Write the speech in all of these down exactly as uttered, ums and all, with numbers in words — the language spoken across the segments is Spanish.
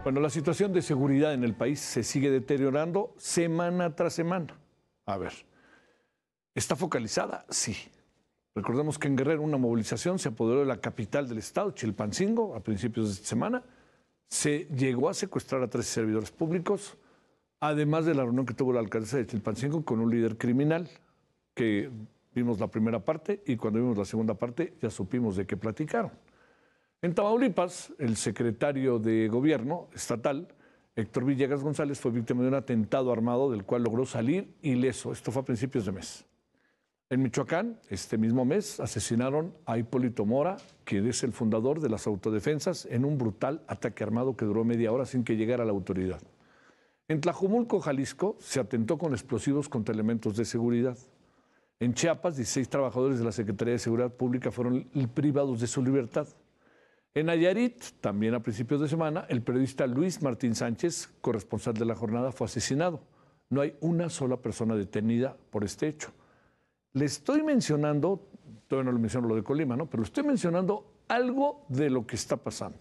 Bueno, la situación de seguridad en el país se sigue deteriorando semana tras semana. A ver, ¿está focalizada? Sí. Recordemos que en Guerrero una movilización se apoderó de la capital del estado, Chilpancingo, a principios de esta semana. Se llegó a secuestrar a tres servidores públicos, además de la reunión que tuvo la alcaldesa de Chilpancingo con un líder criminal, que vimos la primera parte y cuando vimos la segunda parte ya supimos de qué platicaron. En Tamaulipas, el secretario de Gobierno estatal, Héctor Villegas González, fue víctima de un atentado armado del cual logró salir ileso. Esto fue a principios de mes. En Michoacán, este mismo mes, asesinaron a Hipólito Mora, que es el fundador de las autodefensas, en un brutal ataque armado que duró media hora sin que llegara la autoridad. En Tlajomulco, Jalisco, se atentó con explosivos contra elementos de seguridad. En Chiapas, dieciséis trabajadores de la Secretaría de Seguridad Pública fueron privados de su libertad. En Nayarit, también a principios de semana, el periodista Luis Martín Sánchez, corresponsal de la jornada, fue asesinado. No hay una sola persona detenida por este hecho. Le estoy mencionando, todavía no le menciono lo de Colima, ¿no? Pero le estoy mencionando algo de lo que está pasando.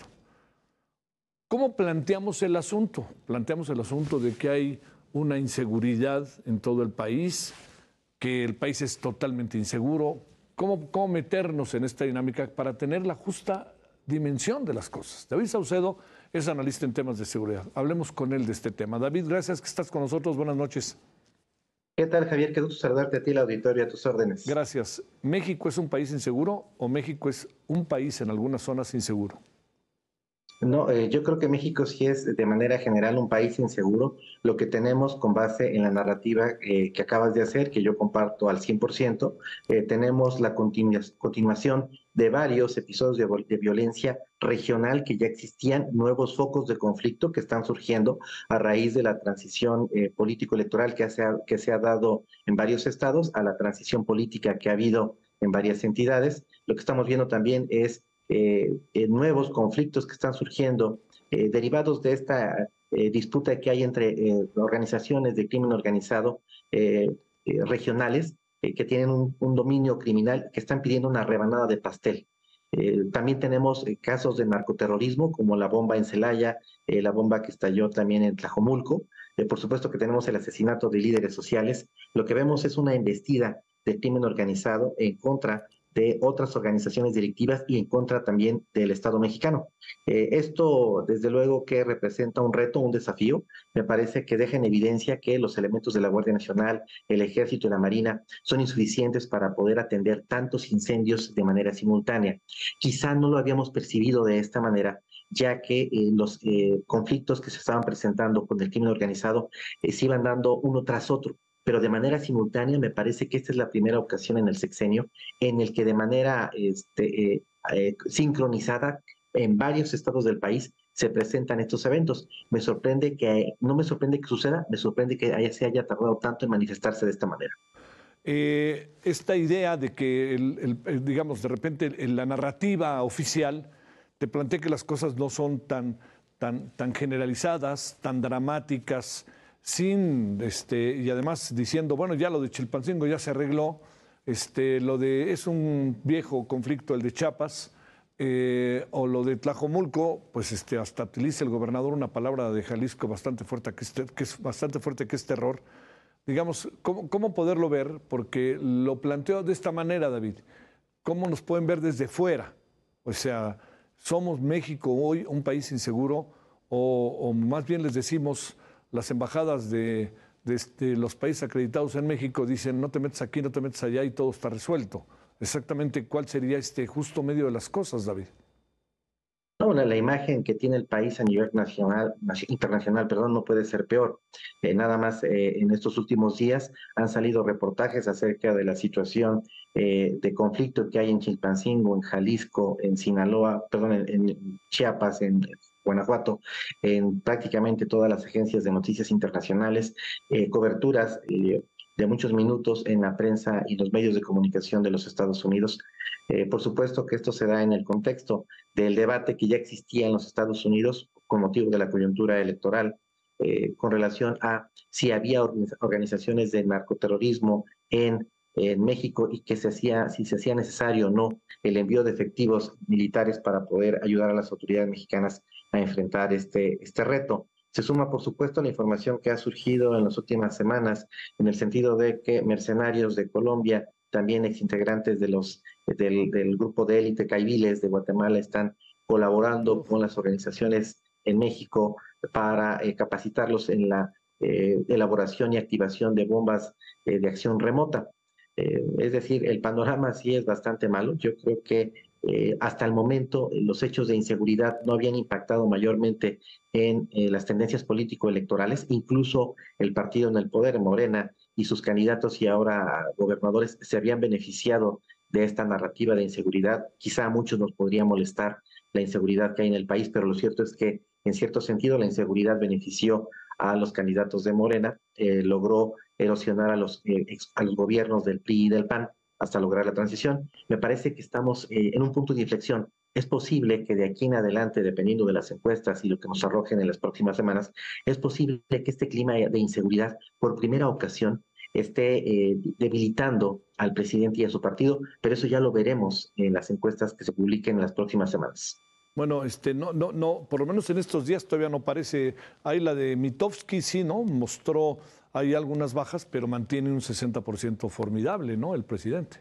¿Cómo planteamos el asunto? Planteamos el asunto de que hay una inseguridad en todo el país, que el país es totalmente inseguro. ¿Cómo, cómo meternos en esta dinámica para tener la justa dimensión de las cosas? David Saucedo es analista en temas de seguridad. Hablemos con él de este tema. David, gracias que estás con nosotros. Buenas noches. ¿Qué tal, Javier? Qué gusto saludarte a ti, el auditorio, a tus órdenes. Gracias. ¿México es un país inseguro o México es un país en algunas zonas inseguro? No, eh, yo creo que México sí es de manera general un país inseguro. Lo que tenemos con base en la narrativa eh, que acabas de hacer, que yo comparto al cien por ciento, eh, tenemos la continu continuación de varios episodios de, de violencia regional que ya existían, nuevos focos de conflicto que están surgiendo a raíz de la transición eh, político-electoral que se, ha, que se ha dado en varios estados, a la transición política que ha habido en varias entidades. Lo que estamos viendo también es Eh, eh, nuevos conflictos que están surgiendo eh, derivados de esta eh, disputa que hay entre eh, organizaciones de crimen organizado eh, eh, regionales eh, que tienen un, un dominio criminal, que están pidiendo una rebanada de pastel. Eh, también tenemos eh, casos de narcoterrorismo, como la bomba en Celaya, eh, la bomba que estalló también en Tlajomulco. Eh, por supuesto que tenemos el asesinato de líderes sociales. Lo que vemos es una embestida del crimen organizado en contra de otras organizaciones delictivas y en contra también del Estado mexicano. Eh, esto, desde luego, que representa un reto, un desafío. Me parece que deja en evidencia que los elementos de la Guardia Nacional, el Ejército y la Marina son insuficientes para poder atender tantos incendios de manera simultánea. Quizá no lo habíamos percibido de esta manera, ya que eh, los eh, conflictos que se estaban presentando con el crimen organizado eh, se iban dando uno tras otro, pero de manera simultánea. Me parece que esta es la primera ocasión en el sexenio en el que de manera este, eh, eh, sincronizada en varios estados del país se presentan estos eventos. Me sorprende que, no me sorprende que suceda, me sorprende que haya, se haya tardado tanto en manifestarse de esta manera. Eh, esta idea de que, el, el, digamos, de repente en la narrativa oficial te plantea que las cosas no son tan, tan, tan generalizadas, tan dramáticas, sin, este, y además diciendo, bueno, ya lo de Chilpancingo ya se arregló, este, lo de, es un viejo conflicto el de Chiapas, eh, o lo de Tlajomulco, pues este, hasta utiliza el gobernador una palabra de Jalisco bastante fuerte, que es, que es bastante fuerte, que es terror. Digamos, ¿cómo, cómo poderlo ver? Porque lo planteo de esta manera, David. ¿Cómo nos pueden ver desde fuera? O sea, ¿somos México hoy un país inseguro? O, o más bien les decimos, las embajadas de, de, este, los países acreditados en México dicen no te metes aquí, no te metes allá y todo está resuelto. Exactamente, ¿cuál sería este justo medio de las cosas, David? No, la, la imagen que tiene el país a nivel nacional, internacional, perdón, no puede ser peor. Eh, nada más eh, en estos últimos días han salido reportajes acerca de la situación eh, de conflicto que hay en Chilpancingo, en Jalisco, en Sinaloa, perdón, en, en Chiapas, en Guanajuato, en prácticamente todas las agencias de noticias internacionales, eh, coberturas eh, de muchos minutos en la prensa y los medios de comunicación de los Estados Unidos. Eh, por supuesto que esto se da en el contexto del debate que ya existía en los Estados Unidos con motivo de la coyuntura electoral eh, con relación a si había organizaciones de narcoterrorismo en en México y que se hacía, si se hacía necesario o no el envío de efectivos militares para poder ayudar a las autoridades mexicanas a enfrentar este, este reto. Se suma, por supuesto, la información que ha surgido en las últimas semanas, en el sentido de que mercenarios de Colombia, también exintegrantes de los, del, del grupo de élite Caiviles de Guatemala, están colaborando Uf. con las organizaciones en México para eh, capacitarlos en la eh, elaboración y activación de bombas eh, de acción remota. Eh, es decir, el panorama sí es bastante malo. Yo creo que eh, hasta el momento los hechos de inseguridad no habían impactado mayormente en eh, las tendencias político-electorales. Incluso el partido en el poder, Morena, y sus candidatos y ahora gobernadores se habían beneficiado de esta narrativa de inseguridad. Quizá a muchos nos podría molestar la inseguridad que hay en el país, pero lo cierto es que en cierto sentido la inseguridad benefició a los candidatos de Morena, eh, logró erosionar a los, eh, ex, a los gobiernos del P R I y del P A N hasta lograr la transición. Me parece que estamos eh, en un punto de inflexión. Es posible que de aquí en adelante, dependiendo de las encuestas y lo que nos arrojen en las próximas semanas, es posible que este clima de inseguridad, por primera ocasión, esté eh, debilitando al presidente y a su partido, pero eso ya lo veremos en las encuestas que se publiquen en las próximas semanas. Bueno, este, no, no, no, por lo menos en estos días todavía no parece. Hay la de Mitofsky, sí, ¿no? Mostró, hay algunas bajas, pero mantiene un sesenta por ciento formidable, ¿no? El presidente.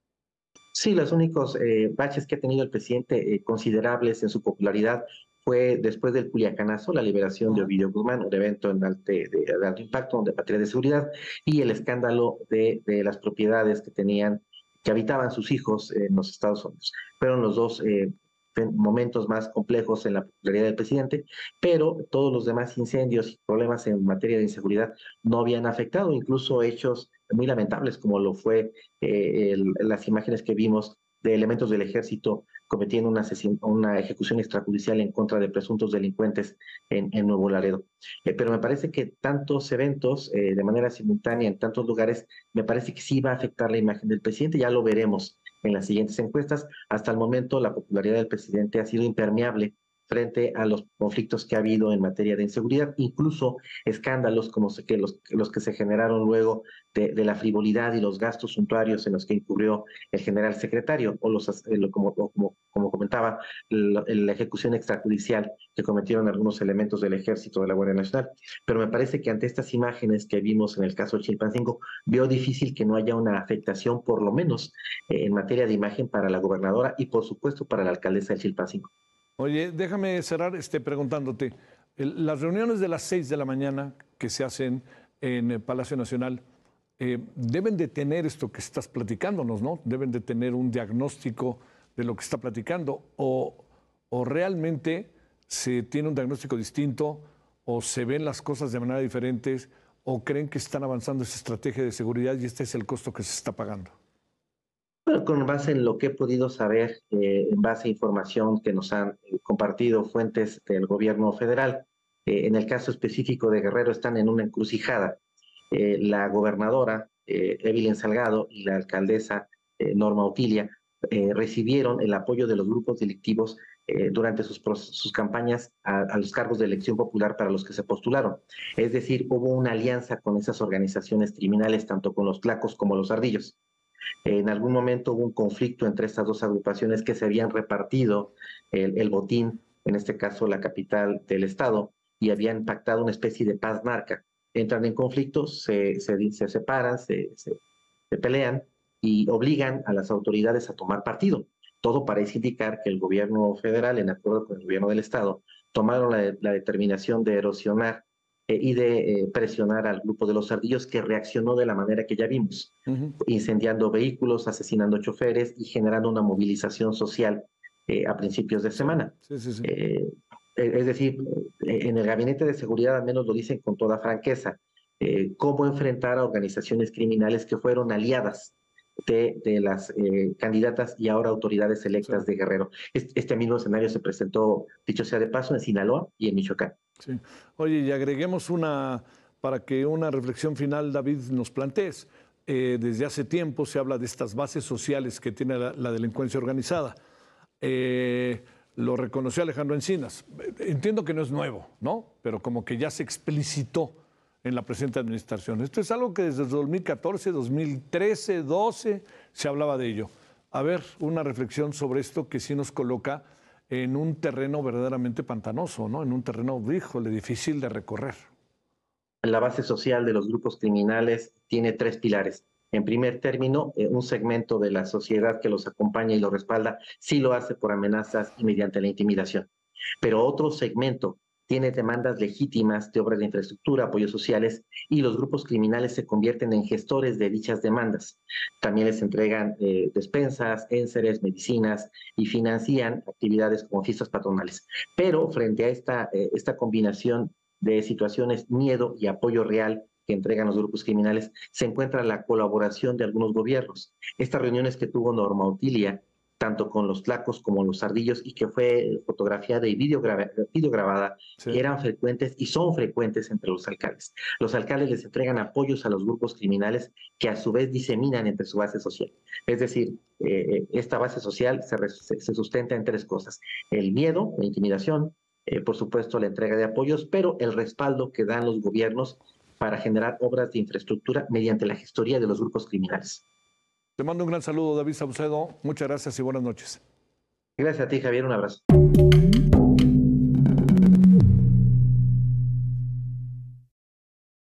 Sí, los únicos eh, baches que ha tenido el presidente eh, considerables en su popularidad fue después del Culiacanazo, la liberación de Ajá. Ovidio Guzmán, un evento en alte, de, de alto impacto, de materia de seguridad, y el escándalo de, de las propiedades que tenían, que habitaban sus hijos en los Estados Unidos. Fueron los dos eh, momentos más complejos en la popularidad del presidente, pero todos los demás incendios y problemas en materia de inseguridad no habían afectado, incluso hechos muy lamentables como lo fue eh, el, las imágenes que vimos de elementos del ejército cometiendo una, una ejecución extrajudicial en contra de presuntos delincuentes en, en Nuevo Laredo. Eh, pero me parece que tantos eventos eh, de manera simultánea en tantos lugares, me parece que sí va a afectar la imagen del presidente, ya lo veremos en las siguientes encuestas. Hasta el momento la popularidad del presidente ha sido impermeable frente a los conflictos que ha habido en materia de inseguridad, incluso escándalos como que los, los que se generaron luego de, de la frivolidad y los gastos suntuarios en los que incurrió el general secretario, o los, como, como, como comentaba, la, la ejecución extrajudicial que cometieron algunos elementos del Ejército, de la Guardia Nacional. Pero me parece que ante estas imágenes que vimos en el caso de Chilpancingo, veo difícil que no haya una afectación, por lo menos eh, en materia de imagen, para la gobernadora y, por supuesto, para la alcaldesa de Chilpancingo. Oye, déjame cerrar este, preguntándote, el, las reuniones de las seis de la mañana que se hacen en el Palacio Nacional, eh, deben de tener esto que estás platicándonos, ¿no? Deben de tener un diagnóstico de lo que está platicando, o, o realmente se tiene un diagnóstico distinto, o se ven las cosas de manera diferente, o creen que están avanzando esa estrategia de seguridad y este es el costo que se está pagando. Bueno, con base en lo que he podido saber, eh, en base a información que nos han eh, compartido fuentes del gobierno federal, eh, en el caso específico de Guerrero están en una encrucijada. Eh, la gobernadora eh, Evelyn Salgado y la alcaldesa eh, Norma Otilia eh, recibieron el apoyo de los grupos delictivos eh, durante sus, sus campañas a, a los cargos de elección popular para los que se postularon. Es decir, hubo una alianza con esas organizaciones criminales, tanto con los Tlacos como los Ardillos. En algún momento hubo un conflicto entre estas dos agrupaciones que se habían repartido el, el botín, en este caso la capital del estado, y habían pactado una especie de paz narca. Entran en conflictos, se, se, se separan, se, se, se pelean y obligan a las autoridades a tomar partido. Todo parece indicar que el gobierno federal, en acuerdo con el gobierno del estado, tomaron la, la determinación de erosionar eh, y de eh, presionar al grupo de los Ardillos, que reaccionó de la manera que ya vimos, Uh-huh. incendiando vehículos, asesinando choferes y generando una movilización social eh, a principios de Sí, semana. sí, sí, sí. Eh, es decir, en el gabinete de seguridad al menos lo dicen con toda franqueza, eh, cómo enfrentar a organizaciones criminales que fueron aliadas de, de las eh, candidatas y ahora autoridades electas Sí. de Guerrero. Este, este mismo escenario se presentó, dicho sea de paso, en Sinaloa y en Michoacán. Sí. Oye, y agreguemos una, para que una reflexión final, David, nos plantees. Eh, desde hace tiempo se habla de estas bases sociales que tiene la, la delincuencia organizada. Eh, lo reconoció Alejandro Encinas. Entiendo que no es nuevo, ¿no? Pero como que ya se explicitó en la presente administración. Esto es algo que desde dos mil catorce, dos mil trece, doce se hablaba de ello. A ver, una reflexión sobre esto que sí nos coloca en un terreno verdaderamente pantanoso, ¿no? En un terreno, híjole, difícil de recorrer. La base social de los grupos criminales tiene tres pilares. En primer término, eh, un segmento de la sociedad que los acompaña y los respalda sí lo hace por amenazas y mediante la intimidación. Pero otro segmento tiene demandas legítimas de obras de infraestructura, apoyos sociales, y los grupos criminales se convierten en gestores de dichas demandas. También les entregan eh, despensas, enseres, medicinas y financian actividades como fiestas patronales. Pero frente a esta, eh, esta combinación de situaciones, miedo y apoyo real que entregan los grupos criminales, se encuentra la colaboración de algunos gobiernos. Estas reuniones que tuvo Norma Otilia, tanto con los tlacos como los ardillos, y que fue fotografiada y videograbada, videograbada Sí. eran frecuentes y son frecuentes entre los alcaldes. Los alcaldes les entregan apoyos a los grupos criminales que a su vez diseminan entre su base social. Es decir, eh, esta base social se, se sustenta en tres cosas: el miedo, la intimidación, eh, por supuesto la entrega de apoyos, pero el respaldo que dan los gobiernos para generar obras de infraestructura mediante la gestoría de los grupos criminales. Te mando un gran saludo, David Saucedo. Muchas gracias y buenas noches. Gracias a ti, Javier. Un abrazo.